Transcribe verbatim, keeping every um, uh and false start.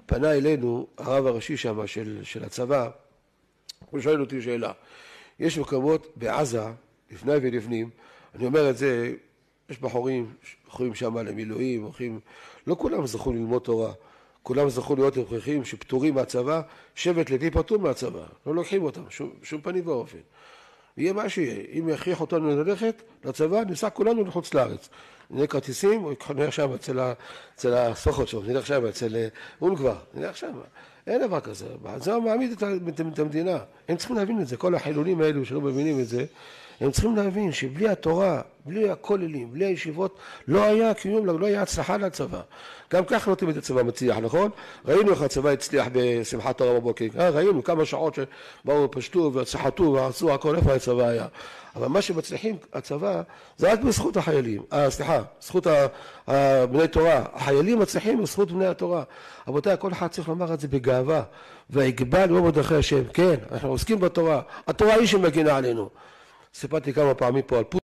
פנה אלינו הרב הראשי שם של, של הצבא, הוא שואל אותי שאלה. יש מקומות בעזה, לפני ולפנים, אני אומר את זה, יש בחורים, הולכים שם למילואים, הולכים, לא כולם זכו ללמוד תורה, כולם זכו להיות הכרחים שפטורים מהצבא, שבט לוי פטור מהצבא, לא לוקחים אותם, שום, שום פנים ואופן. יהיה מה שיהיה, אם יכריח אותנו ללכת לצבא, ניסע כולנו לחוץ לארץ. נלך כרטיסים, או נלך שם אצל הסוכות שלו, נלך שם אצל אונגבר, נלך שם. אין דבר כזה, זה מעמיד את המדינה. הם צריכים להבין את זה, כל החילונים האלו שלא מבינים את זה, הם צריכים להבין שבלי התורה, בלי הכוללים, בלי הישיבות, לא היה קיום, לא היה הצלחה לצבא. גם כך לא תמיד הצבא מצליח, נכון? ראינו איך הצבא הצליח בשמחת תורה בבוקר, ראינו כמה שעות שבאו פשטו וצחטו ועשו הכל, איפה הצבא היה. אבל מה שמצליחים הצבא זה רק בזכות החיילים, אה, סליחה, זכות בני תורה. החיילים מצליחים בזכות בני התורה. רבותיי, כל אחד צריך לומר את זה בגאווה, והגבל לא מוד אחרי השם. כן, אנחנו עוסקים בתורה, התורה היא שמגינה עלינו. סיפרתי כמה פעמים פה על פוטין.